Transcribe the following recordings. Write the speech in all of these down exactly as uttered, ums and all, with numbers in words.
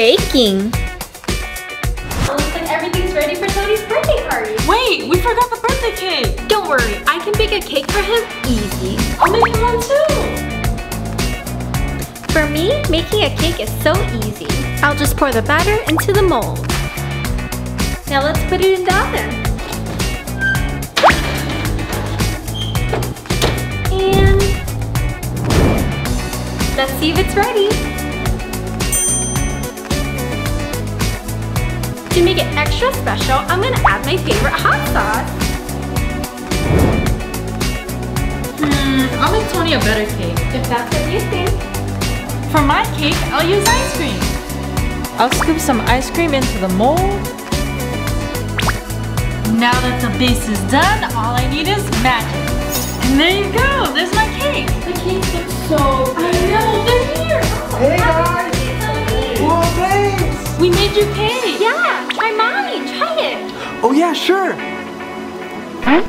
baking. Looks like everything's ready for Tony's birthday party. Wait, we forgot the birthday cake. Don't worry, I can bake a cake for him easy. I'll make him one too. For me, making a cake is so easy. I'll just pour the batter into the mold. Now let's put it in the oven. And let's see if it's ready. To make it extra special, I'm gonna add my favorite hot sauce. Hmm, I'll make Tony a better cake. If that's what you think. For my cake, I'll use ice cream. I'll scoop some ice cream into the mold. Now that the base is done, all I need is magic. And there you go, there's my cake. The cake looks so good. I know, they're here. Hey guys! Whoa, thanks! We made your cake. Yeah, try mine, try it. Oh yeah, sure. Huh?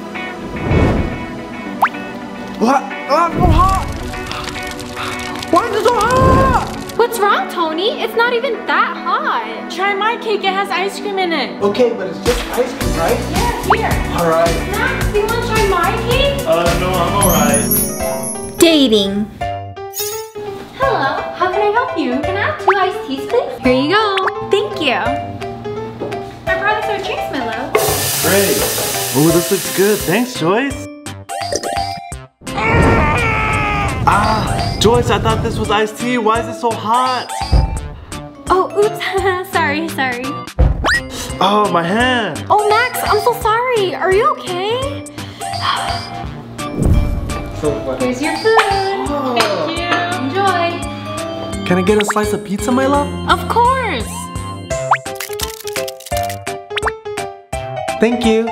What? Ah, so hot! Why is it so hot? What's wrong, Tony? It's not even that hot. Try my cake, it has ice cream in it. Okay, but it's just ice cream, right? Yeah, here. Alright. Max, you want to try my cake? Uh, no, I'm alright. Dating. Hello, how can I help you? Can I have two iced teas, please? Here you go. Thank you. I brought us our drinks, my love. Great. Oh, this looks good. Thanks, Joyce. Ah, Joyce, I thought this was iced tea. Why is it so hot? Oh, oops. sorry, sorry. Oh, my hand. Oh, Max, I'm so sorry. Are you okay? So fun. Here's your food. Oh. Thank you. Enjoy. Can I get a slice of pizza, my love? Of course. Thank you.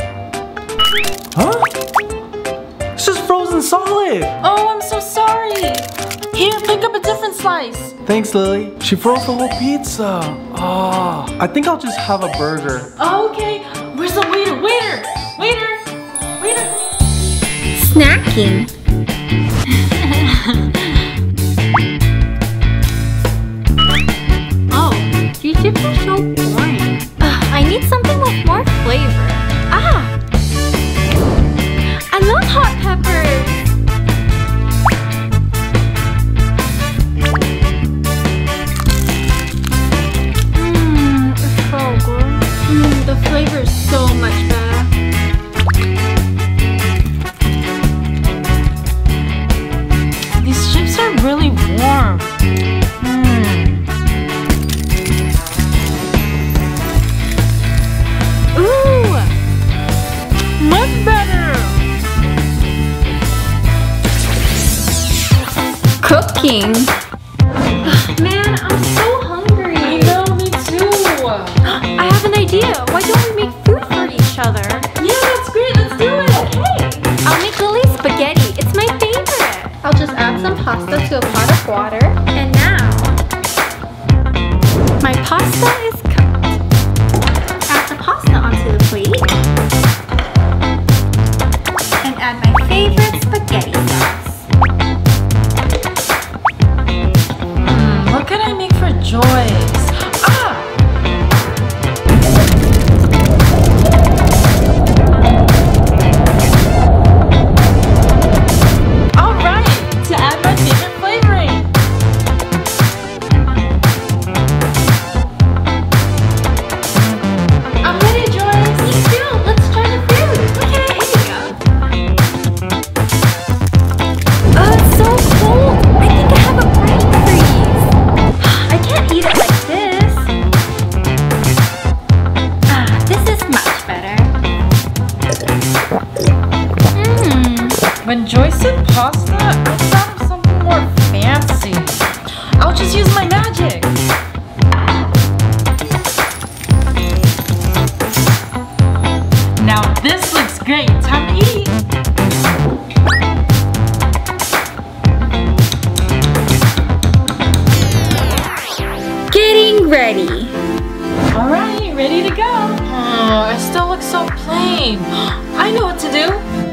Huh? It's just frozen solid. Oh, I'm so sorry. Here, pick up a different slice. Thanks, Lily. She froze the whole pizza. Oh, I think I'll just have a burger. Oh, okay. Where's the waiter? Waiter! Waiter! Waiter! Snacking. Oh, these chips are so boring. Ugh, I need something with more flavor. Ah! I love hot peppers! Mmm, it's so good. Mmm, the flavor is so much better. These chips are really warm. Mm. Ooh! Much better! Cooking. Ugh, man, I'm so hungry. I know, me too. I have an idea. Why don't we make food for each other? Yeah, that's great. Let's do it. Okay. I'll make Lily's spaghetti. It's my favorite. I'll just add some pasta to a pot of water. And now, my pasta is cooked. Add the pasta onto the plate. And add my favorite spaghetti sauce. Hmm, what can I make for Joyce? Ah! All right, to add my favorite flavoring. I'm ready, Joyce. Me too. Let's try the food. Okay, here you go. Oh, it's so cold. I think I have a brain freeze. I can't eat it like this. Ah, this is much better. Mmm. When Joyce said pasta, I thought of something more fancy. I'll just use my magic. Now this looks great. Time to eat. Getting ready. All right, ready to go. Oh, I still look so plain. I know what to do.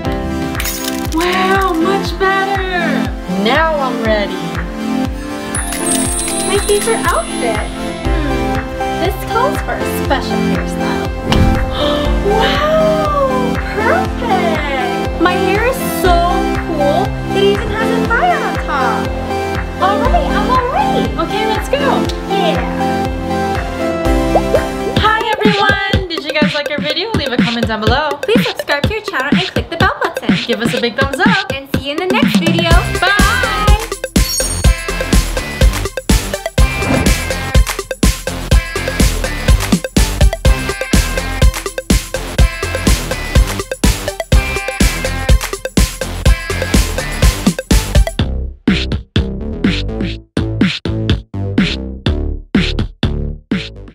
Wow, much better. Now I'm ready. My favorite outfit. calls for a special hairstyle. Wow! Perfect! My hair is so cool. It even has a fire on top. Alright, I'm alright. Okay, let's go. Yeah. Hi everyone! Did you guys like our video? Leave a comment down below. Please subscribe to your channel and click the bell button. Give us a big thumbs up. And